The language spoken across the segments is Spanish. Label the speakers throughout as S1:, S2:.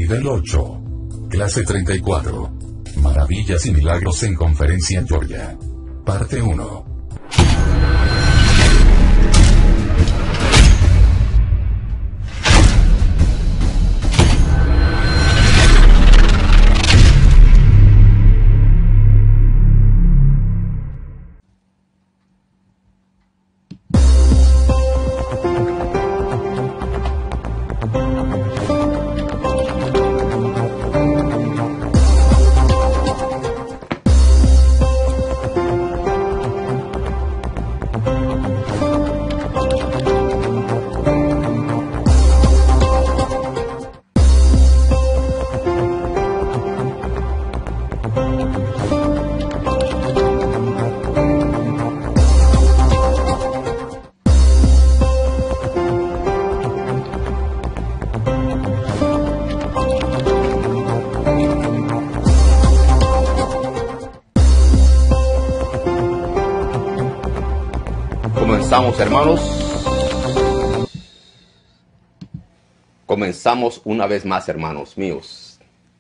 S1: Nivel 8. Clase 34. Maravillas y milagros en conferencia en Georgia. Parte 1.
S2: Comenzamos, hermanos. Comenzamos una vez más, hermanos míos.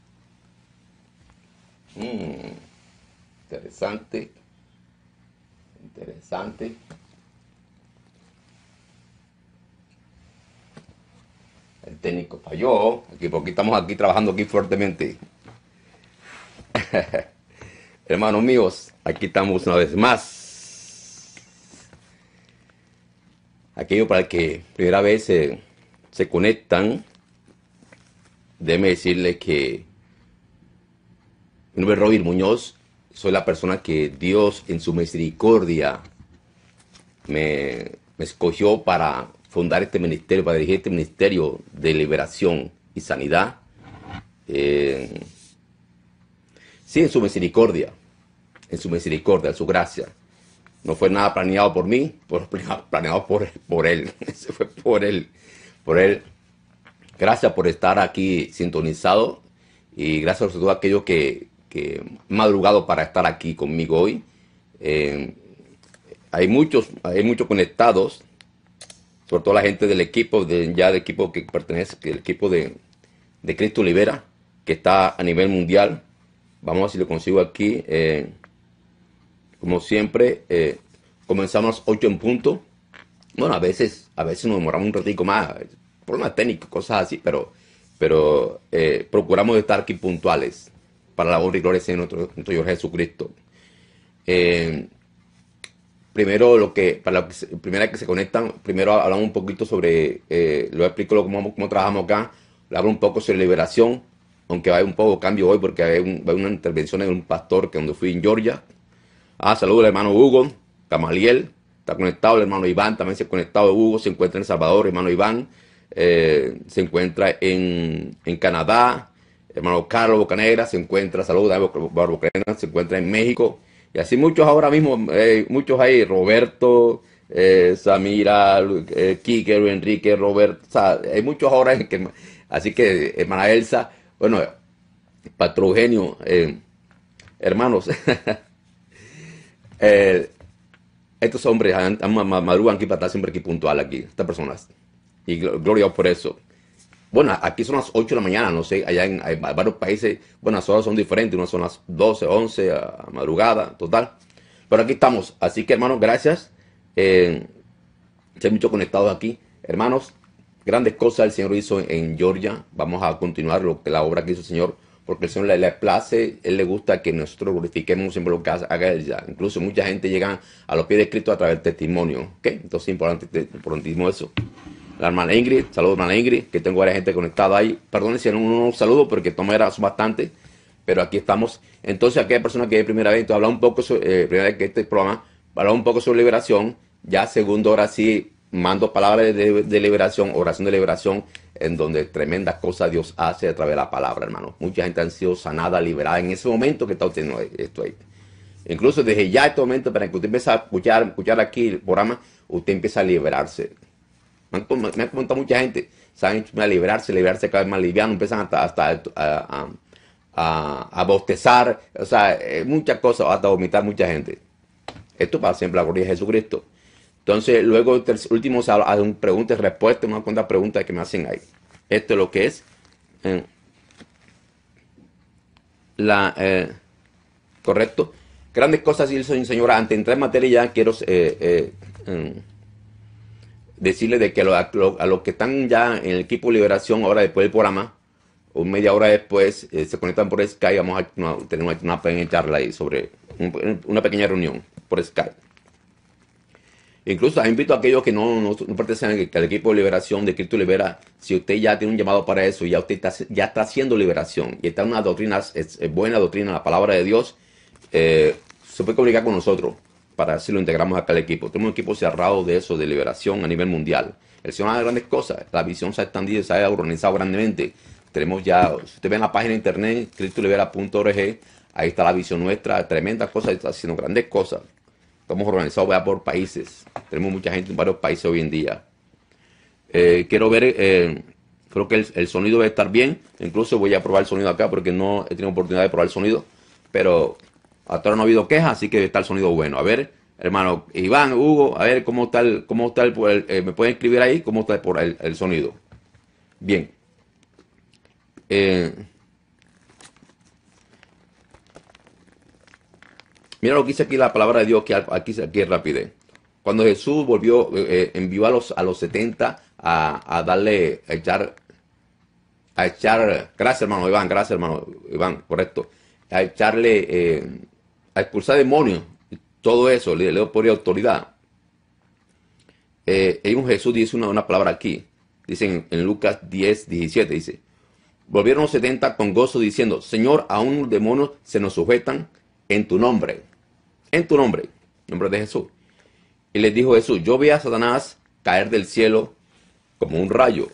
S2: Interesante. Interesante. El técnico falló. Porque estamos aquí trabajando aquí fuertemente. Hermanos míos, aquí estamos una vez más. Aquello para el que primera vez se conectan, déjeme decirle que mi nombre es Robin Muñoz. Soy la persona que Dios en su misericordia me escogió para fundar este ministerio, para dirigir este ministerio de liberación y sanidad. Sí, en su misericordia, en su gracia. No fue nada planeado por mí, planeado por Él. Eso fue por Él. Gracias por estar aquí sintonizado y gracias a todo aquello que han madrugado para estar aquí conmigo hoy. Hay muchos conectados, sobre todo la gente del equipo, del equipo que pertenece, el equipo de Cristo Libera, que está a nivel mundial. Vamos a ver si lo consigo aquí. Como siempre, comenzamos 8 en punto. Bueno, a veces nos demoramos un ratico más, problemas técnicos, cosas así, pero procuramos estar aquí puntuales para la honra y gloria de nuestro Señor Jesucristo. Primero, primera que se conectan, primero hablamos un poquito sobre, lo explico cómo trabajamos acá, le hablo un poco sobre liberación, aunque hay un poco de cambio hoy porque hay una intervención de un pastor que donde fui en Georgia. Saludos al hermano Hugo, Gamaliel, está conectado, el hermano Iván también se ha conectado, Hugo se encuentra en El Salvador, hermano Iván se encuentra en Canadá, hermano Carlos Bocanegra se encuentra, saludos a Bocanegra, se encuentra en México, y así muchos ahora mismo, muchos hay, Roberto, Samira, Kike, Enrique, Robert, o sea, hay muchos ahora, así que hermana Elsa, bueno, Pastor Eugenio, hermanos, estos hombres madrugan aquí para estar siempre aquí puntual aquí, estas personas, y gloria por eso. Bueno, aquí son las 8 de la mañana, no sé, allá hay varios países, bueno, las horas son diferentes, unas son las 12, 11, a madrugada, total, pero aquí estamos, así que hermanos, gracias, hay muchos conectados aquí, hermanos, grandes cosas el Señor hizo en Georgia, vamos a continuar la obra que hizo el Señor, porque el Señor le place, Él le gusta que nosotros glorifiquemos siempre lo que haga Él ya. Incluso mucha gente llega a los pies de Cristo a través del testimonio. ¿Ok? Entonces es importantísimo eso. La hermana Ingrid, saludos hermana Ingrid, que tengo varias gente conectada ahí. Perdón si no saludo porque tomé bastante, pero aquí estamos. Entonces aquella persona que es primera vez, entonces habla un poco sobre, primera vez que este programa, habla un poco sobre liberación. Ya segundo, ahora sí, mando palabras de liberación, oración de liberación, en donde tremendas cosas Dios hace a través de la palabra, hermano. Mucha gente han sido sanada, liberada en ese momento que está usted esto ahí. Incluso desde ya este momento, para que usted empiece a escuchar aquí el programa, usted empieza a liberarse. Me ha comentado mucha gente, saben a liberarse cada vez más liviano, empiezan hasta a bostezar, o sea, muchas cosas, hasta vomitar mucha gente. Esto para siempre la gloria de Jesucristo. Entonces, luego, último, hay preguntas y respuestas, unas cuantas preguntas que me hacen ahí. Esto es lo que es Correcto. Grandes cosas, señora. Antes de entrar en materia ya quiero decirle de que a los que están ya en el equipo de liberación, ahora después del programa, o media hora después, se conectan por Skype. Vamos a tener una pequeña charla ahí sobre una pequeña reunión por Skype. Incluso invito a aquellos que no pertenecen al equipo de liberación de Cristo Libera. Si usted ya tiene un llamado para eso, ya usted ya está haciendo liberación y está en una doctrina, es buena doctrina, la palabra de Dios, se puede comunicar con nosotros para así lo integramos acá al equipo. Tenemos un equipo cerrado de eso, de liberación a nivel mundial. El Señor hace grandes cosas. La visión se ha extendido y se ha organizado grandemente. Tenemos ya, si usted ve en la página de internet, cristolibera.org, ahí está la visión nuestra, tremendas cosas, está haciendo grandes cosas. Estamos organizados ya por países. Tenemos mucha gente en varios países hoy en día. Quiero ver, creo que el sonido debe estar bien. Incluso voy a probar el sonido acá porque no he tenido oportunidad de probar el sonido. Pero hasta ahora no ha habido quejas, así que está el sonido bueno. A ver, hermano Iván, Hugo, a ver cómo está me pueden escribir ahí cómo está por el sonido. Bien. Mira lo que dice aquí la palabra de Dios, que aquí es rápido. Cuando Jesús volvió, envió a los 70 a darle, a echar, gracias hermano Iván, correcto, a echarle, a expulsar demonios, todo eso, le dio por autoridad. Un Jesús dice una palabra aquí, dice en Lucas 10:17, dice, volvieron los 70 con gozo diciendo, Señor, aún los demonios se nos sujetan en tu nombre, nombre de Jesús. Y les dijo Jesús, yo vi a Satanás caer del cielo como un rayo.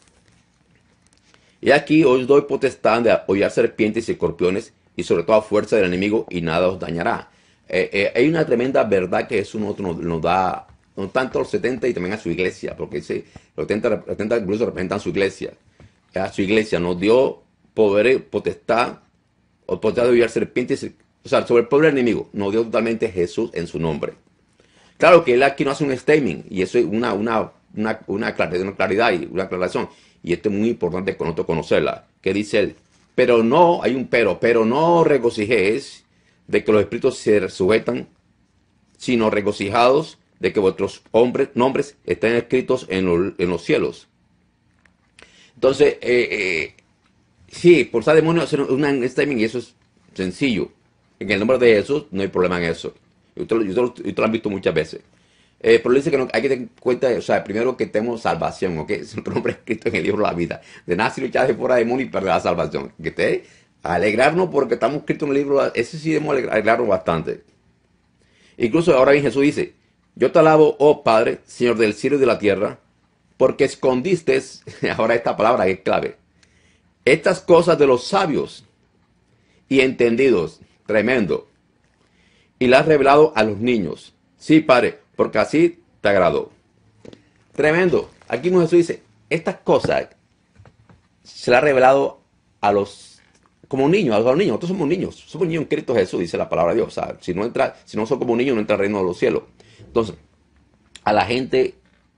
S2: Y aquí os doy potestad de hollar serpientes y escorpiones y sobre toda fuerza del enemigo y nada os dañará. Hay una tremenda verdad que Jesús nos da, no tanto a los 70 y también a su iglesia, porque los 70 incluso representan su iglesia. A su iglesia nos dio poder, potestad de hollar serpientes, o sea, sobre el pueblo enemigo, nos dio totalmente Jesús en su nombre. Claro que él aquí no hace un statement, y eso es una claridad y una aclaración. Y esto es muy importante con nosotros conocerla. Que dice él, pero no, hay un pero no regocijéis de que los espíritus se sujetan, sino regocijados de que vuestros nombres estén escritos en los cielos. Entonces, sí, por ser demonio hacer un statement, y eso es sencillo. En el nombre de Jesús no hay problema en eso. Ustedes lo han visto muchas veces. Pero dice que hay que tener en cuenta, o sea, primero que tenemos salvación, ¿ok? Es nuestro nombre escrito en el libro de la vida. De nada si luchar de fuera de demonio y perder la salvación. Que te alegrarnos porque estamos escritos en el libro, ese sí debemos alegrarnos bastante. Incluso ahora bien Jesús dice, yo te alabo, oh Padre, Señor del cielo y de la tierra, porque escondiste, ahora esta palabra que es clave, estas cosas de los sabios y entendidos, tremendo, y las has revelado a los niños. Sí, Padre, porque así te agradó. Tremendo. Aquí Jesús dice, estas cosas se las ha revelado a los, como niños, a los niños. Nosotros somos niños en Cristo Jesús, dice la palabra de Dios. O sea, si no son como niños, no entra al reino de los cielos. Entonces, a la gente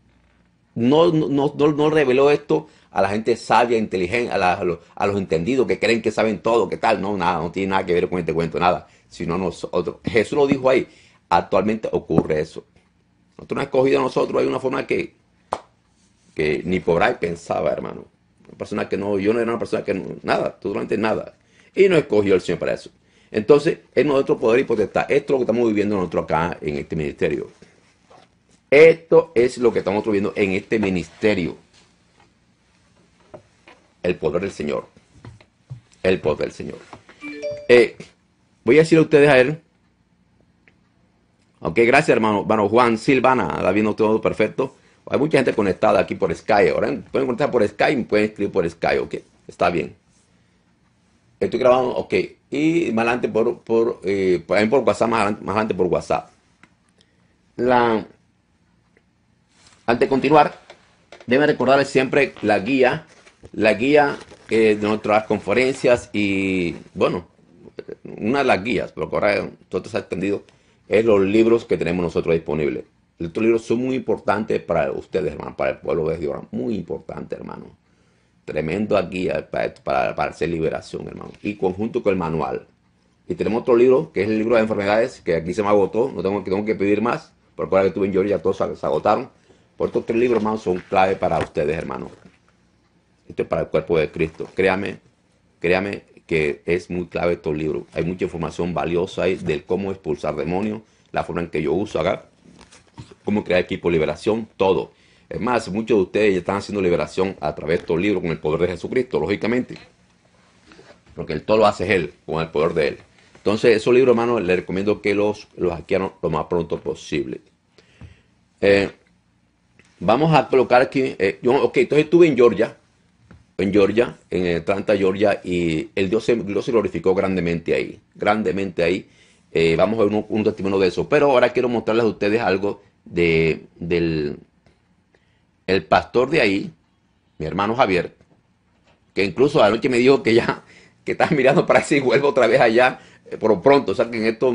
S2: no reveló esto a la gente sabia, inteligente, a los entendidos que creen que saben todo, que tal. No, nada, no tiene nada que ver con este cuento, nada. Sino nosotros. Jesús lo dijo ahí. Actualmente ocurre eso. Nosotros no hemos escogido a nosotros, hay una forma que ni por ahí pensaba, hermano. Una persona que no, yo no era una persona que no, nada, totalmente nada. Y no escogió el Señor para eso. Entonces, es nuestro poder y potestad. Esto es lo que estamos viviendo nosotros acá en este ministerio. Esto es lo que estamos viviendo en este ministerio. El poder del Señor. El poder del Señor. Voy a decirle a ustedes a él. Ok, gracias hermano Juan Silvana, está viendo todo perfecto. Hay mucha gente conectada aquí por Skype. Ahora pueden conectar por Skype, pueden escribir por Skype, ok, está bien. Estoy grabando, ok. Y más adelante por WhatsApp, más adelante por WhatsApp. Antes de continuar, deben recordarles siempre la guía de nuestras conferencias y, bueno, una de las guías, pero ahora todo se ha extendido, es los libros que tenemos nosotros disponibles. Estos libros son muy importantes para ustedes, hermano, para el pueblo de Dios, muy importante, hermano. tremendo aquí para hacer liberación, hermano. Y conjunto con el manual. Y tenemos otro libro, que es el libro de enfermedades, que aquí se me agotó, no tengo que pedir más. Por cual que estuve en Georgia, todos se agotaron. Por estos 3 libros, hermano, son clave para ustedes, hermano. Esto es para el cuerpo de Cristo. Créame que es muy clave estos libros. Hay mucha información valiosa ahí del cómo expulsar demonios, la forma en que yo uso acá, cómo crear equipo de liberación, todo. Es más, muchos de ustedes ya están haciendo liberación a través de estos libros con el poder de Jesucristo, lógicamente. Porque todo lo hace Él, con el poder de Él. Entonces, esos libros, hermano, les recomiendo que los adquieran lo más pronto posible. Vamos a colocar aquí, entonces estuve en Georgia, en Atlanta, Georgia, y el Dios se glorificó grandemente ahí. Vamos a ver un testimonio de eso. Pero ahora quiero mostrarles a ustedes algo del pastor de ahí, mi hermano Javier, que incluso anoche me dijo que estás mirando para si vuelvo otra vez allá por pronto. O sea, que en esto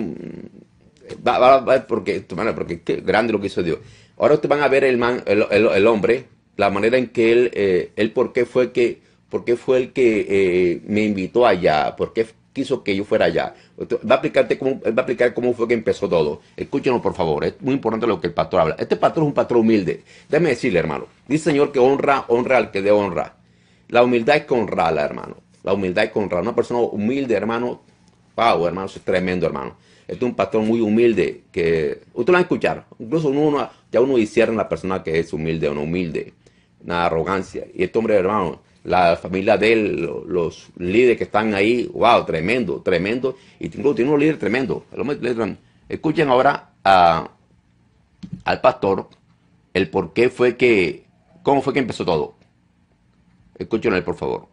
S2: porque qué grande lo que hizo Dios. Ahora ustedes van a ver el hombre, la manera en que él por qué fue el que me invitó allá, por qué quiso que yo fuera allá. Va a explicar cómo fue que empezó todo. Escúchenos, por favor. Es muy importante lo que el pastor habla. Este pastor es un pastor humilde. Déjeme decirle, hermano. Dice el Señor que honra al que dé honra. La humildad es que honrarla, hermano. La humildad es que honrar. Una persona humilde, hermano. Wow, hermano, eso es tremendo, hermano. Este es un pastor muy humilde que usted lo va a escuchar. Incluso ya uno discierne la persona que es humilde o no humilde. Una arrogancia. Y este hombre, hermano, la familia de él, los líderes que están ahí, wow, tremendo. Y tiene unos líderes tremendos. Escuchen ahora al pastor el por qué cómo fue que empezó todo. Escúchenlo, por favor.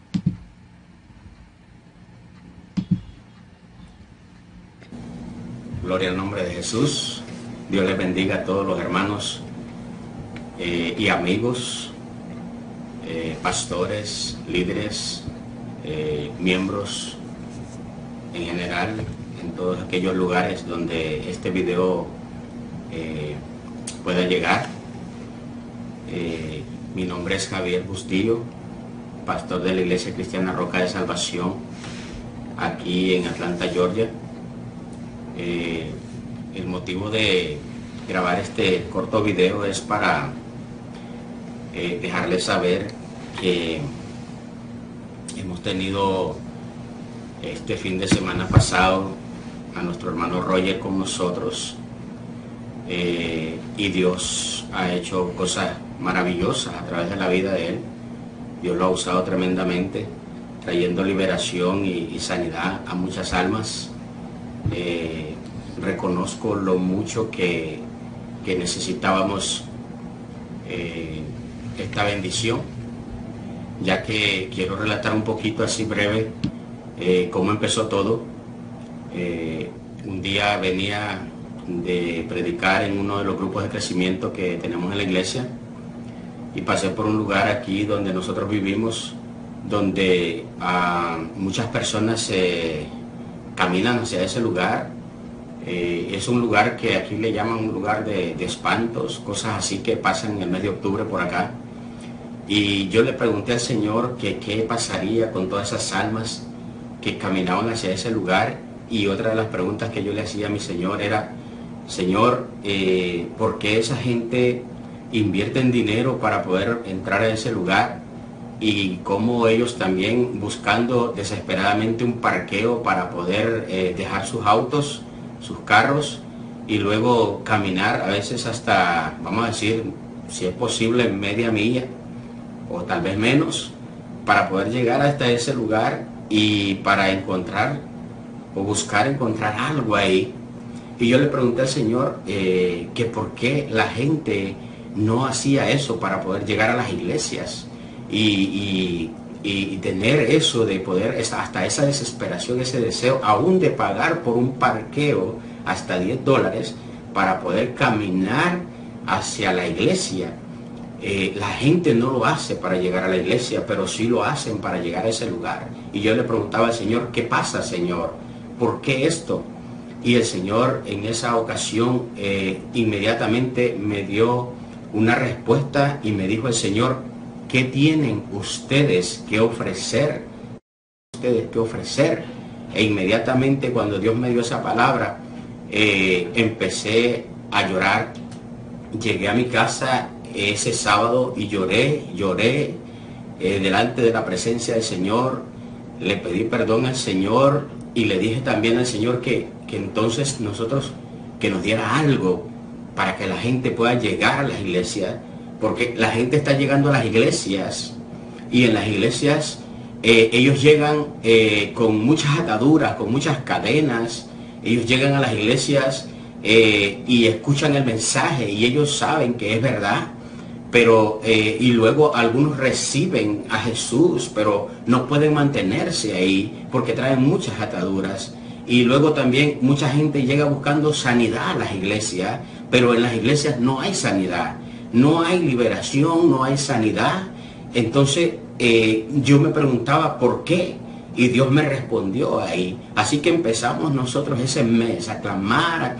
S3: Gloria al nombre de Jesús. Dios les bendiga a todos los hermanos y amigos, pastores, líderes, miembros en general, en todos aquellos lugares donde este video pueda llegar. Mi nombre es Javier Bustillo, pastor de la Iglesia Cristiana Roca de Salvación, aquí en Atlanta, Georgia. El motivo de grabar este corto video es para dejarles saber que hemos tenido este fin de semana pasado a nuestro hermano Roger con nosotros, y Dios ha hecho cosas maravillosas a través de la vida de él. Dios lo ha usado tremendamente, trayendo liberación y sanidad a muchas almas. Reconozco lo mucho que necesitábamos esta bendición, ya que quiero relatar un poquito así breve cómo empezó todo. Un día venía de predicar en uno de los grupos de crecimiento que tenemos en la iglesia y pasé por un lugar aquí donde nosotros vivimos, donde muchas personas caminan hacia ese lugar. Es un lugar que aquí le llaman un lugar de espantos, cosas así que pasan en el mes de octubre por acá. Y yo le pregunté al Señor que qué pasaría con todas esas almas que caminaban hacia ese lugar. Y otra de las preguntas que yo le hacía a mi Señor era: Señor, ¿por qué esa gente invierte en dinero para poder entrar a ese lugar? Y cómo ellos también buscando desesperadamente un parqueo para poder dejar sus autos, sus carros, y luego caminar a veces hasta, vamos a decir, si es posible, media milla o tal vez menos, para poder llegar hasta ese lugar y para encontrar o buscar encontrar algo ahí. Y yo le pregunté al Señor que por qué la gente no hacía eso para poder llegar a las iglesias y tener eso de poder, hasta esa desesperación, ese deseo aún de pagar por un parqueo hasta $10 para poder caminar hacia la iglesia. La gente no lo hace para llegar a la iglesia, pero sí lo hacen para llegar a ese lugar. Y yo le preguntaba al Señor: ¿qué pasa, Señor? ¿Por qué esto? Y el Señor en esa ocasión inmediatamente me dio una respuesta y me dijo el Señor: ¿qué tienen ustedes que ofrecer? E inmediatamente cuando Dios me dio esa palabra, empecé a llorar. Llegué a mi casa ese sábado y lloré delante de la presencia del Señor. Le pedí perdón al Señor y le dije también al Señor que entonces nosotros, que nos diera algo para que la gente pueda llegar a las iglesias, porque la gente está llegando a las iglesias y en las iglesias ellos llegan con muchas ataduras, con muchas cadenas. Ellos llegan a las iglesias y escuchan el mensaje y ellos saben que es verdad, pero y luego algunos reciben a Jesús, pero no pueden mantenerse ahí porque traen muchas ataduras. Y luego también mucha gente llega buscando sanidad a las iglesias, pero en las iglesias no hay sanidad, no hay liberación, no hay sanidad. Entonces yo me preguntaba por qué, y Dios me respondió ahí. Así que empezamos nosotros ese mes a clamar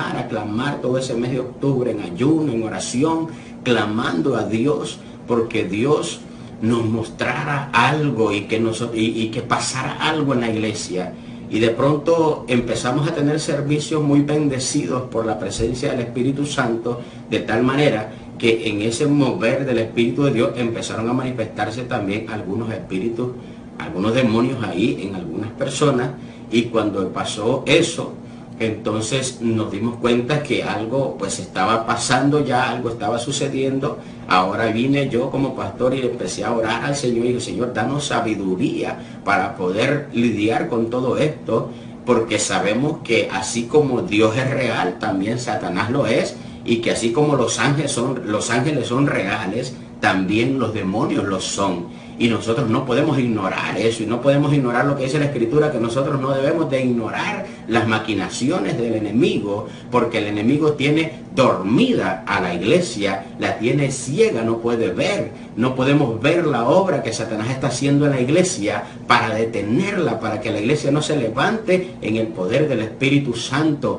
S3: todo ese mes de octubre en ayuno, en oración, clamando a Dios porque Dios nos mostrara algo y que pasara algo en la iglesia. Y de pronto empezamos a tener servicios muy bendecidos por la presencia del Espíritu Santo, de tal manera que en ese mover del Espíritu de Dios empezaron a manifestarse también algunos espíritus, algunos demonios ahí en algunas personas. Y cuando pasó eso, entonces nos dimos cuenta que algo pues estaba pasando ya, algo estaba sucediendo. Ahora vine yo como pastor y empecé a orar al Señor y dije: Señor, danos sabiduría para poder lidiar con todo esto, porque sabemos que así como Dios es real, también Satanás lo es, y que así como los ángeles son reales, también los demonios lo son. Y nosotros no podemos ignorar eso, y no podemos ignorar lo que dice la Escritura, que nosotros no debemos de ignorar las maquinaciones del enemigo, porque el enemigo tiene dormida a la iglesia, la tiene ciega, no puede ver. No podemos ver la obra que Satanás está haciendo en la iglesia para detenerla, para que la iglesia no se levante en el poder del Espíritu Santo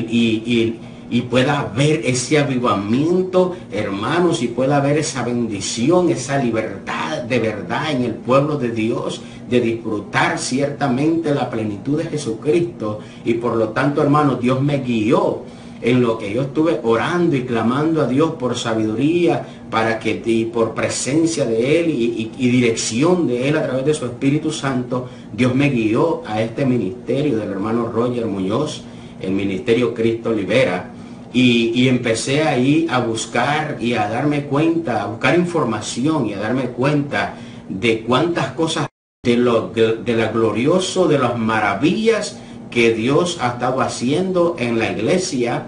S3: y pueda ver ese avivamiento, hermanos, y pueda haber esa bendición, esa libertad de verdad en el pueblo de Dios, de disfrutar ciertamente la plenitud de Jesucristo. Y por lo tanto, hermanos, Dios me guió en lo que yo estuve orando y clamando a Dios por sabiduría, y por presencia de Él y dirección de Él a través de su Espíritu Santo. Dios me guió a este ministerio del hermano Roger Muñoz, el ministerio Cristo Libera. Y empecé ahí a buscar y a darme cuenta, a buscar información y a darme cuenta de cuántas cosas, de lo glorioso, de las maravillas que Dios ha estado haciendo en la iglesia,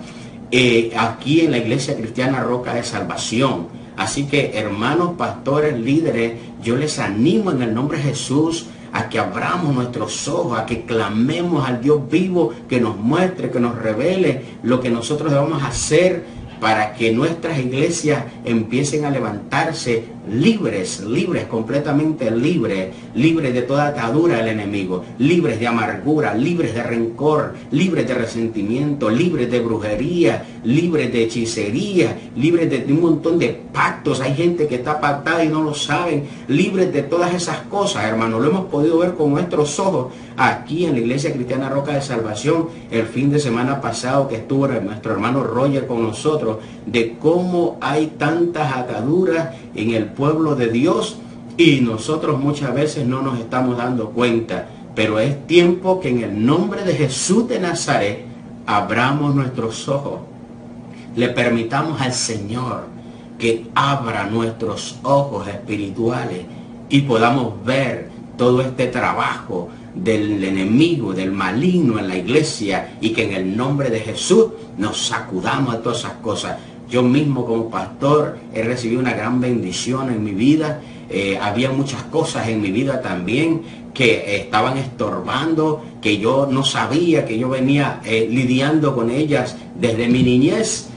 S3: aquí en la Iglesia Cristiana Roca de Salvación. Así que, hermanos, pastores, líderes, yo les animo en el nombre de Jesús a que abramos nuestros ojos, a que clamemos al Dios vivo, que nos muestre, que nos revele lo que nosotros debemos hacer para que nuestras iglesias empiecen a levantarse libres, completamente libres de toda atadura del enemigo, libres de amargura, libres de rencor, libres de resentimiento, libres de brujería, libres de hechicería, libres de un montón de pactos. Hay gente que está pactada y no lo saben, libres de todas esas cosas, hermano. Lo hemos podido ver con nuestros ojos aquí en la Iglesia Cristiana Roca de Salvación el fin de semana pasado, que estuvo nuestro hermano Roger con nosotros, de cómo hay tantas ataduras en el pueblo de Dios y nosotros muchas veces no nos estamos dando cuenta. Pero es tiempo que en el nombre de Jesús de Nazaret abramos nuestros ojos, le permitamos al Señor que abra nuestros ojos espirituales y podamos ver todo este trabajo del enemigo, del maligno en la iglesia, y que en el nombre de Jesús nos sacudamos a todas esas cosas. Yo mismo como pastor he recibido una gran bendición en mi vida. Había muchas cosas en mi vida también que estaban estorbando, que yo no sabía, que yo venía lidiando con ellas desde mi niñez.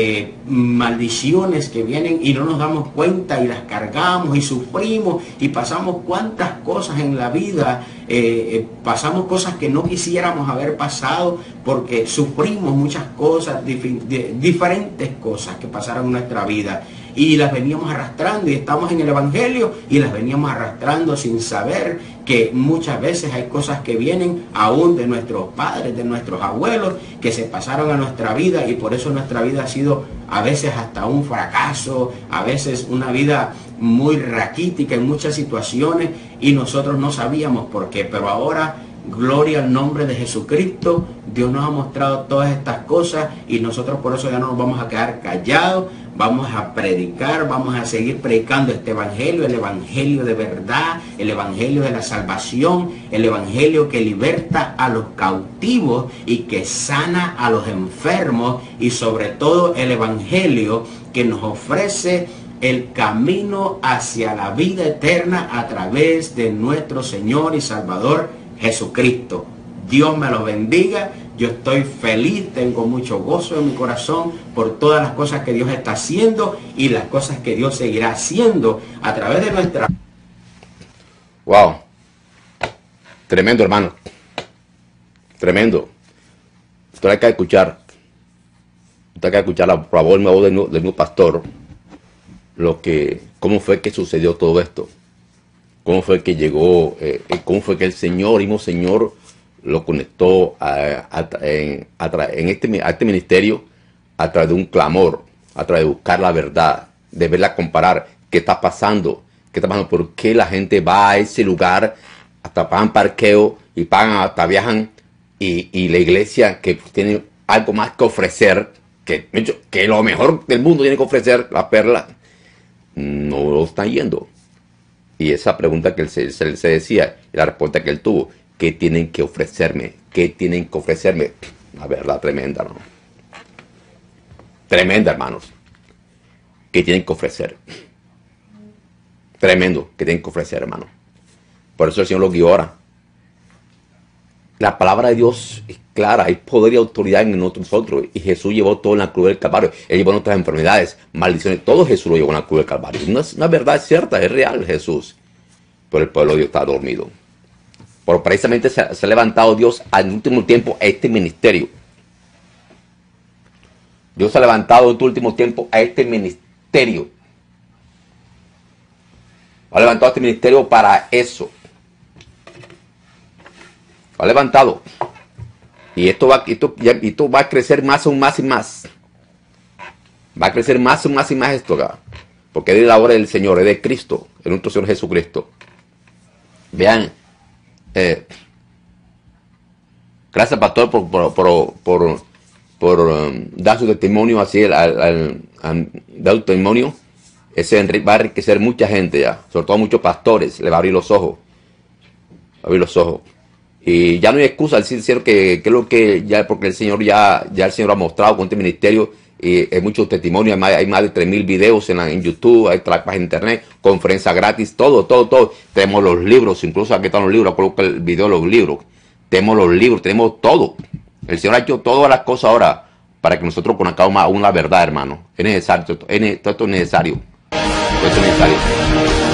S3: Maldiciones que vienen y no nos damos cuenta y las cargamos y sufrimos y pasamos cuantas cosas en la vida, pasamos cosas que no quisiéramos haber pasado porque sufrimos muchas cosas, diferentes cosas que pasaron en nuestra vida. y las veníamos arrastrando, y estamos en el Evangelio y las veníamos arrastrando sin saber que muchas veces hay cosas que vienen aún de nuestros padres, de nuestros abuelos, que se pasaron a nuestra vida, y por eso nuestra vida ha sido a veces hasta un fracaso, a veces una vida muy raquítica en muchas situaciones, y nosotros no sabíamos por qué. Pero ahora, gloria al nombre de Jesucristo, Dios nos ha mostrado todas estas cosas, y nosotros por eso ya no nos vamos a quedar callados. Vamos a predicar, vamos a seguir predicando este evangelio, el evangelio de verdad, el evangelio de la salvación, el evangelio que liberta a los cautivos y que sana a los enfermos, y sobre todo el evangelio que nos ofrece el camino hacia la vida eterna a través de nuestro Señor y Salvador Jesucristo. Dios me los bendiga. Yo estoy feliz, tengo mucho gozo en mi corazón por todas las cosas que Dios está haciendo y las cosas que Dios seguirá haciendo a través de nuestra...
S2: Wow. Tremendo, hermano. Tremendo. Usted hay que escuchar. Usted hay que escuchar la voz del nuevo pastor. Cómo fue que sucedió todo esto. Cómo fue que llegó, cómo fue que el mismo Señor, lo conectó a este ministerio a través de un clamor, a través de buscar la verdad, de verla, comparar qué está pasando, por qué la gente va a ese lugar, hasta pagan parqueo y pagan, hasta viajan, y la iglesia que tiene algo más que ofrecer, que lo mejor del mundo tiene que ofrecer, la perla, no lo está yendo. Y esa pregunta que él se decía, y la respuesta que él tuvo: ¿qué tienen que ofrecerme? ¿Qué tienen que ofrecerme? La verdad tremenda, ¿no? Tremenda, hermanos. ¿Qué tienen que ofrecer? Tremendo. ¿Qué tienen que ofrecer, hermano? Por eso el Señor lo guió ahora. La palabra de Dios es clara. Hay poder y autoridad en nosotros. Y Jesús llevó todo en la cruz del Calvario. Él llevó nuestras enfermedades, maldiciones. Todo Jesús lo llevó en la cruz del Calvario. No es una verdad cierta, es real Jesús. Pero el pueblo de Dios está dormido. Pero precisamente se ha levantado Dios al último tiempo a este ministerio. Dios ha levantado en este último tiempo a este ministerio. Ha levantado a este ministerio para eso. Lo ha levantado. Y esto va a crecer más y más y más. Va a crecer más y más y más esto acá. Porque es de la obra del Señor, es de Cristo, es nuestro Señor Jesucristo. Vean. Gracias, pastor, por dar su testimonio así, dar su testimonio. Ese va a enriquecer mucha gente ya, sobre todo muchos pastores. Le va a abrir los ojos. Va a abrir los ojos. Y ya no hay excusa al decir que es lo que ya, porque el Señor ya el Señor ha mostrado con este ministerio. Y hay muchos testimonios, hay más de 3.000 videos en YouTube, hay páginas de internet, conferencias gratis, todo. Tenemos los libros, incluso aquí están los libros, coloco el video de los libros. Tenemos los libros, tenemos todo. El Señor ha hecho todas las cosas ahora para que nosotros conozcamos aún la verdad, hermano. Es necesario, todo esto es necesario. Todo esto es necesario.